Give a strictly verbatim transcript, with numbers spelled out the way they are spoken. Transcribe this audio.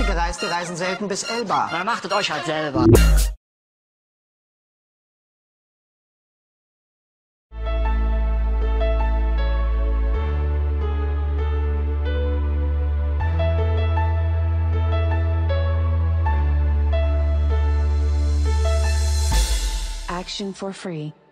echte Gereiste reisen selten bis Elba. Na, macht es euch halt selber. Action for free.